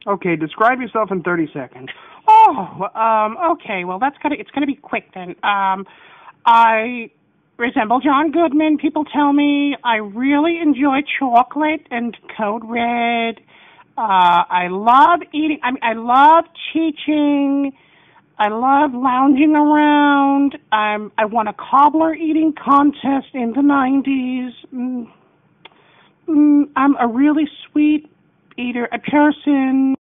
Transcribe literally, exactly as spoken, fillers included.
Okay, describe yourself in thirty seconds. Oh, um, okay. Well, that's gonna it's gonna be quick then. Um, I resemble John Goodman. People tell me I really enjoy chocolate and Code Red. Uh, I love eating. I mean, I love teaching. I love lounging around. Um, I won a cobbler eating contest in the nineties. Mm, mm, I'm a really sweet eater, a person.